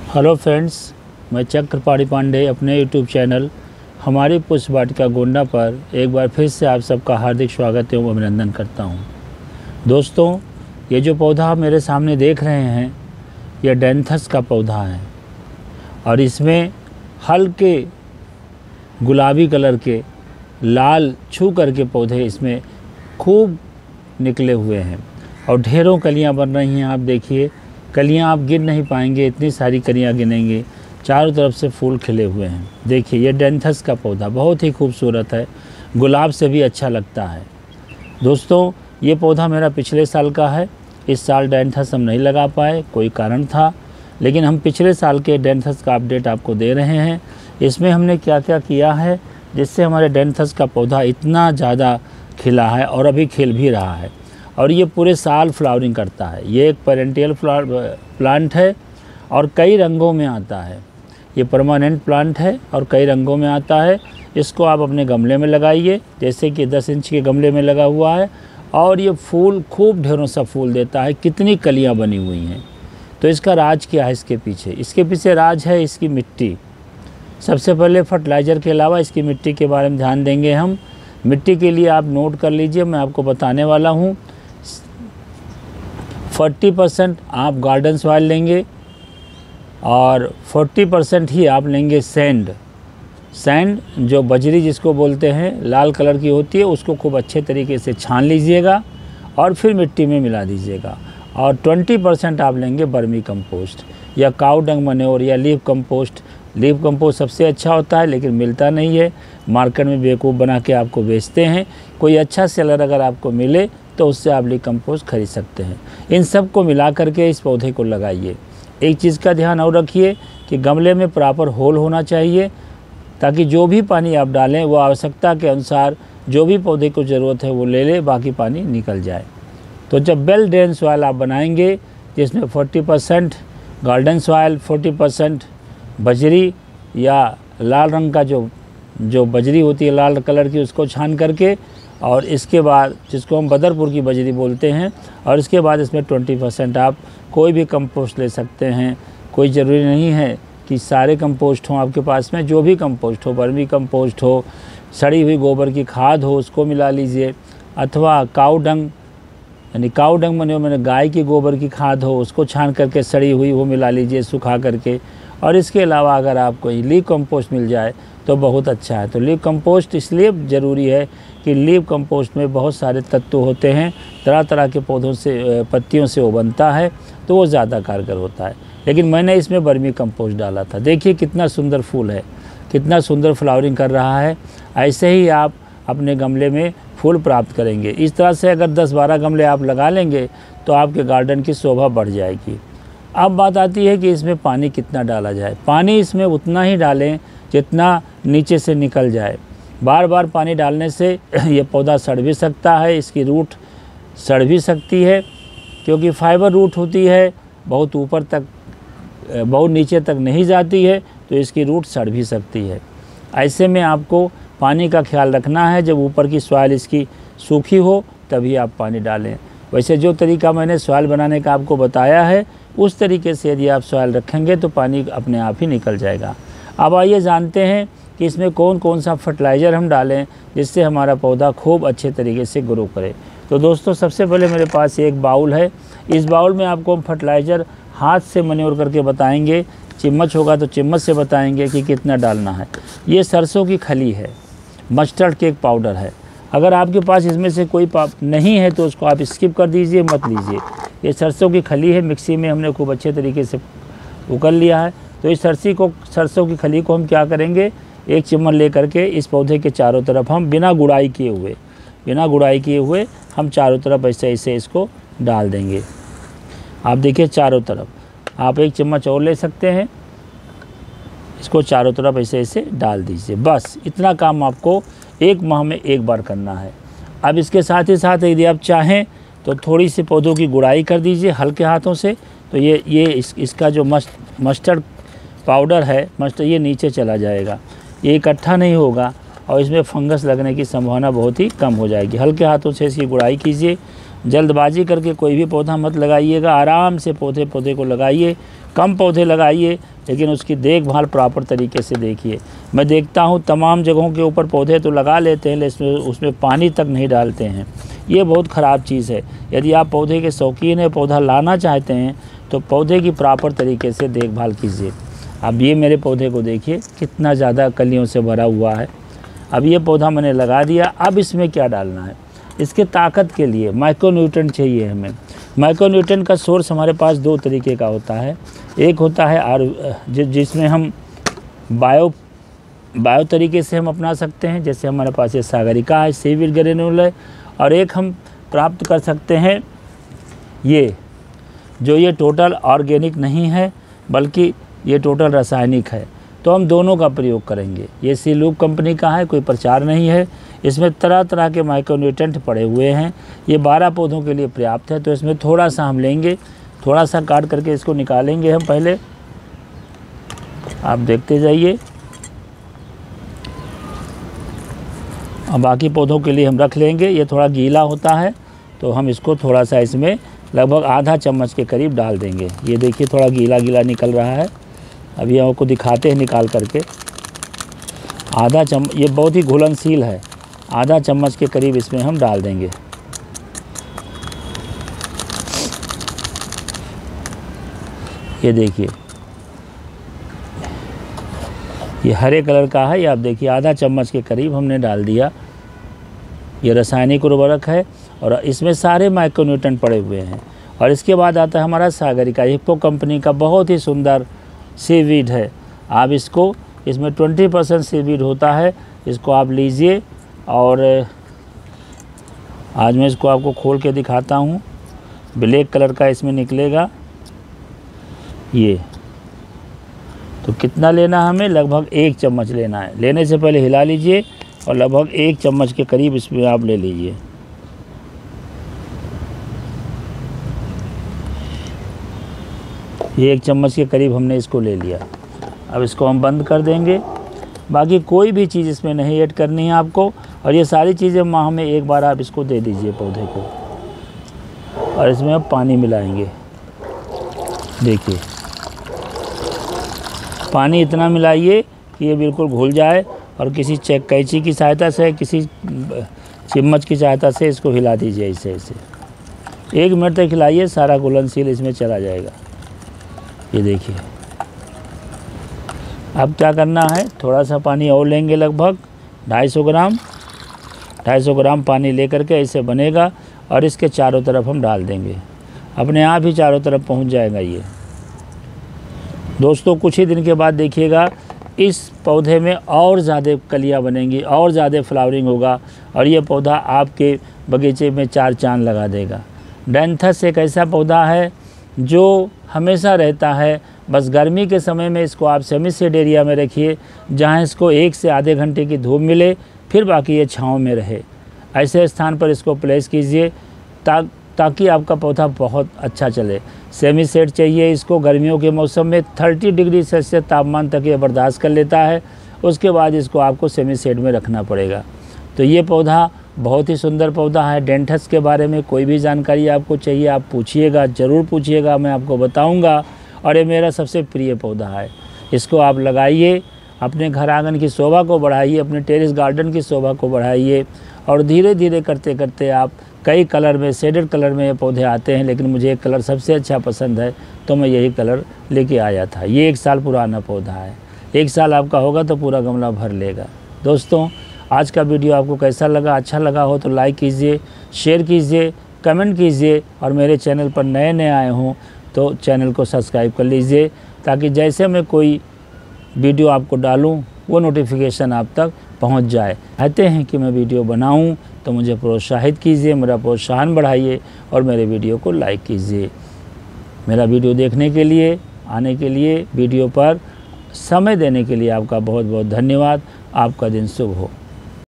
Hello friends, मैं चक्रपाणी पांडे अपने YouTube channel हमारी पुष्प वाटिका गोंडा पर एक बार फिर से आप सबका हार्दिक स्वागत एवं अभिनंदन करता हूं। दोस्तों, ये जो पौधा आप मेरे सामने देख रहे हैं, यह डैंथस का पौधा है और इसमें हल्के गुलाबी कलर के लाल छू करके पौधे इसमें खूब निकले हुए हैं और ढेरों कलियां बन रही हैं। आप देखिए, कलियां आप गिन नहीं पाएंगे, इतनी सारी कलियां गिनेंगे। चारों तरफ से फूल खिले हुए हैं। देखिए, ये डैंथस का पौधा बहुत ही खूबसूरत है, गुलाब से भी अच्छा लगता है। दोस्तों, ये पौधा मेरा पिछले साल का है। इस साल डैंथस हम नहीं लगा पाए, कोई कारण था, लेकिन हम पिछले साल के डैंथस का अपडेट आपको दे रहे हैं। इसमें हमने क्या क्या किया है जिससे हमारे डैंथस का पौधा इतना ज़्यादा खिला है और अभी खिल भी रहा है और ये पूरे साल फ्लावरिंग करता है। ये एक पेरेंटियल प्लांट है और कई रंगों में आता है। ये परमानेंट प्लांट है और कई रंगों में आता है। इसको आप अपने गमले में लगाइए, जैसे कि 10 इंच के गमले में लगा हुआ है और ये फूल खूब ढेरों सा फूल देता है। कितनी कलियां बनी हुई हैं। तो इसका राज क्या है? इसके पीछे राज है इसकी मिट्टी। सबसे पहले फर्टिलाइज़र के अलावा इसकी मिट्टी के बारे में ध्यान देंगे हम। मिट्टी के लिए आप नोट कर लीजिए, मैं आपको बताने वाला हूँ। 40% आप गार्डन सॉइल लेंगे और 40% ही आप लेंगे सैंड जो बजरी जिसको बोलते हैं, लाल कलर की होती है। उसको खूब अच्छे तरीके से छान लीजिएगा और फिर मिट्टी में मिला दीजिएगा। और 20% आप लेंगे बर्मी कंपोस्ट या काऊ डंग मैन्योर या लीफ कंपोस्ट। लीफ कंपोस्ट सबसे अच्छा होता है, लेकिन मिलता नहीं है। मार्केट में बेवकूफ़ बना के आपको बेचते हैं। कोई अच्छा सेलर अगर आपको मिले तो उससे आप लीफ कंपोस्ट खरीद सकते हैं। इन सब को मिला करके इस पौधे को लगाइए। एक चीज़ का ध्यान और रखिए कि गमले में प्रॉपर होल होना चाहिए, ताकि जो भी पानी आप डालें वो आवश्यकता के अनुसार जो भी पौधे को ज़रूरत है वो ले ले, बाकी पानी निकल जाए। तो जब वेल ड्रेन सॉइल आप बनाएंगे, जिसमें 40% गार्डन सॉइल, 40% बजरी या लाल रंग का जो बजरी होती है लाल कलर की, उसको छान करके, और इसके बाद जिसको हम बदरपुर की बजरी बोलते हैं, और इसके बाद इसमें 20% आप कोई भी कंपोस्ट ले सकते हैं। कोई ज़रूरी नहीं है कि सारे कंपोस्ट हों आपके पास में। जो भी कंपोस्ट हो, वर्मी कंपोस्ट हो, सड़ी हुई गोबर की खाद हो, उसको मिला लीजिए, अथवा काऊ डंग मैंने गाय की गोबर की खाद हो, उसको छान करके सड़ी हुई वो मिला लीजिए सुखा करके। और इसके अलावा अगर आपको लीफ कंपोस्ट मिल जाए तो बहुत अच्छा है। तो लीफ कंपोस्ट इसलिए ज़रूरी है कि लीफ कंपोस्ट में बहुत सारे तत्व होते हैं, तरह तरह के पौधों से, पत्तियों से वो बनता है, तो वो ज़्यादा कारगर होता है। लेकिन मैंने इसमें वर्मी कंपोस्ट डाला था। देखिए कितना सुंदर फूल है, कितना सुंदर फ्लावरिंग कर रहा है। ऐसे ही आप अपने गमले में फूल प्राप्त करेंगे। इस तरह से अगर 10-12 गमले आप लगा लेंगे तो आपके गार्डन की शोभा बढ़ जाएगी। अब बात आती है कि इसमें पानी कितना डाला जाए। पानी इसमें उतना ही डालें जितना नीचे से निकल जाए। बार बार पानी डालने से ये पौधा सड़ भी सकता है, इसकी रूट सड़ भी सकती है, क्योंकि फाइबर रूट होती है, बहुत ऊपर तक, बहुत नीचे तक नहीं जाती है, तो इसकी रूट सड़ भी सकती है। ऐसे में आपको पानी का ख्याल रखना है। जब ऊपर की सॉइल इसकी सूखी हो तभी आप पानी डालें। वैसे जो तरीका मैंने सॉइल बनाने का आपको बताया है, उस तरीके से यदि आप सॉइल रखेंगे तो पानी अपने आप ही निकल जाएगा। अब आइए जानते हैं कि इसमें कौन कौन सा फर्टिलाइज़र हम डालें जिससे हमारा पौधा खूब अच्छे तरीके से ग्रो करे। तो दोस्तों, सबसे पहले मेरे पास एक बाउल है। इस बाउल में आपको हम फर्टिलाइज़र हाथ से मैन्योर करके बताएंगे। चम्मच होगा तो चम्मच से बताएंगे कि कितना डालना है। ये सरसों की खली है, मस्टर्ड केक पाउडर है। अगर आपके पास इसमें से कोई नहीं है तो उसको आप स्किप कर दीजिए, मत लीजिए। ये सरसों की खली है, मिक्सी में हमने खूब अच्छे तरीके से उकल लिया है। तो इस सरसों की खली को हम क्या करेंगे, 1 चम्मच ले करके इस पौधे के चारों तरफ हम बिना गुड़ाई किए हुए हम चारों तरफ ऐसे ऐसे इसको डाल देंगे। आप देखिए चारों तरफ। आप 1 चम्मच और ले सकते हैं, इसको चारों तरफ ऐसे ऐसे डाल दीजिए। बस इतना काम आपको 1 माह में 1 बार करना है। अब इसके साथ ही साथ यदि आप चाहें तो थोड़ी सी पौधों की गुड़ाई कर दीजिए हल्के हाथों से। तो इसका जो मस्टर्ड पाउडर है, ये नीचे चला जाएगा, ये इकट्ठा नहीं होगा और इसमें फंगस लगने की संभावना बहुत ही कम हो जाएगी। हल्के हाथों से इसकी गुड़ाई कीजिए जल्दबाजी करके कोई भी पौधा मत लगाइएगा, आराम से पौधे को लगाइए, कम पौधे लगाइए, लेकिन उसकी देखभाल प्रॉपर तरीके से देखिए। मैं देखता हूँ तमाम जगहों के ऊपर पौधे तो लगा लेते हैं, लेकिन उसमें पानी तक नहीं डालते हैं। ये बहुत ख़राब चीज़ है। यदि आप पौधे के शौकीन हैं, पौधा लाना चाहते हैं, तो पौधे की प्रॉपर तरीके से देखभाल कीजिए। अब ये मेरे पौधे को देखिए कितना ज़्यादा कलियों से भरा हुआ है। अब ये पौधा मैंने लगा दिया। अब इसमें क्या डालना है, इसके ताकत के लिए माइक्रोन्यूट्रिएंट चाहिए हमें। माइक्रोन्यूट्रिएंट का सोर्स हमारे पास दो तरीके का होता है। एक होता है जिसमें हम बायो तरीके से हम अपना सकते हैं, जैसे हमारे पास ये सागरिका है, सीवीड ग्रेन्यूल है। और एक हम प्राप्त कर सकते हैं ये टोटल ऑर्गेनिक नहीं है, बल्कि ये टोटल रासायनिक है। तो हम दोनों का प्रयोग करेंगे। ये सीलूप कंपनी का है, कोई प्रचार नहीं है। इसमें तरह तरह के माइक्रोन्यूट्रिएंट पड़े हुए हैं। ये 12 पौधों के लिए पर्याप्त है। तो इसमें थोड़ा सा हम लेंगे, थोड़ा सा काट करके इसको निकालेंगे हम पहले, आप देखते जाइए। और बाकी पौधों के लिए हम रख लेंगे। ये थोड़ा गीला होता है, तो हम इसको थोड़ा सा इसमें लगभग आधा चम्मच के करीब डाल देंगे। ये देखिए थोड़ा गीला गीला निकल रहा है। अभी आपको दिखाते हैं निकाल करके। आधा चम्मच, ये बहुत ही घुलनशील है। आधा चम्मच के करीब इसमें हम डाल देंगे। ये देखिए, ये हरे कलर का है। ये आप देखिए आधा चम्मच के करीब हमने डाल दिया। ये रासायनिक उर्वरक है और इसमें सारे माइक्रोन्यूट्रिएंट पड़े हुए हैं। और इसके बाद आता है हमारा सागरिका, हिप्पो कंपनी का बहुत ही सुंदर सीवीड है। आप इसको, इसमें 20% सीवीड होता है। इसको आप लीजिए और आज मैं इसको आपको खोल के दिखाता हूँ। ब्लैक कलर का इसमें निकलेगा ये। तो कितना लेना हमें, लगभग 1 चम्मच लेना है। लेने से पहले हिला लीजिए और लगभग 1 चम्मच के करीब इसमें आप ले लीजिए। ये 1 चम्मच के करीब हमने इसको ले लिया। अब इसको हम बंद कर देंगे। बाकी कोई भी चीज़ इसमें नहीं ऐड करनी है आपको। और ये सारी चीज़ें माह में एक बार आप इसको दे दीजिए पौधे को। और इसमें अब पानी मिलाएंगे। देखिए पानी इतना मिलाइए कि ये बिल्कुल घुल जाए। और किसी कैंची की सहायता से, किसी चम्मच की सहायता से इसको हिला दीजिए ऐसे ऐसे। 1 मिनट तक हिलाइए, सारा घुलनशील इसमें चला जाएगा। ये देखिए। अब क्या करना है, थोड़ा सा पानी और लेंगे, लगभग 250 ग्राम पानी लेकर के ऐसे बनेगा। और इसके चारों तरफ हम डाल देंगे। अपने आप ही चारों तरफ पहुंच जाएगा ये। दोस्तों कुछ ही दिन के बाद देखिएगा इस पौधे में और ज़्यादा कलियां बनेंगी, और ज़्यादा फ्लावरिंग होगा। और ये पौधा आपके बगीचे में 4 चांद लगा देगा। डैंथस एक ऐसा पौधा है जो हमेशा रहता है। बस गर्मी के समय में इसको आप सेमी शेड एरिया में रखिए, जहाँ इसको 1 से आधे घंटे की धूप मिले, फिर बाकी ये छाँव में रहे। ऐसे स्थान पर इसको प्लेस कीजिए ताकि आपका पौधा बहुत अच्छा चले। सेमी शेड चाहिए इसको। गर्मियों के मौसम में 30 डिग्री सेल्सियस तापमान तक ये बर्दाश्त कर लेता है। उसके बाद इसको आपको सेमी शेड में रखना पड़ेगा। तो ये पौधा बहुत ही सुंदर पौधा है। डैंथस के बारे में कोई भी जानकारी आपको चाहिए, आप पूछिएगा, ज़रूर पूछिएगा, मैं आपको बताऊंगा। और ये मेरा सबसे प्रिय पौधा है। इसको आप लगाइए, अपने घर आंगन की शोभा को बढ़ाइए, अपने टेरेस गार्डन की शोभा को बढ़ाइए। और धीरे धीरे करते करते आप कई कलर में, शेडेड कलर में ये पौधे आते हैं, लेकिन मुझे एक कलर सबसे अच्छा पसंद है, तो मैं यही कलर लेके आया था। ये 1 साल पुराना पौधा है। 1 साल आपका होगा तो पूरा गमला भर लेगा। दोस्तों आज का वीडियो आपको कैसा लगा? अच्छा लगा हो तो लाइक कीजिए, शेयर कीजिए, कमेंट कीजिए। और मेरे चैनल पर नए नए आए हों तो चैनल को सब्सक्राइब कर लीजिए, ताकि जैसे मैं कोई वीडियो आपको डालूं वो नोटिफिकेशन आप तक पहुंच जाए। चाहते हैं कि मैं वीडियो बनाऊं तो मुझे प्रोत्साहित कीजिए, मेरा प्रोत्साहन बढ़ाइए और मेरे वीडियो को लाइक कीजिए। मेरा वीडियो देखने के लिए, आने के लिए, वीडियो पर समय देने के लिए आपका बहुत बहुत धन्यवाद। आपका दिन शुभ हो।